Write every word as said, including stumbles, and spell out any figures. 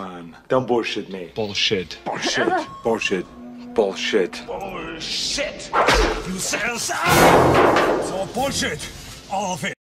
man. Don't bullshit me. Bullshit. Bullshit. Bullshit. Bullshit. Bullshit. You sell, sir. It's all bullshit. All of it.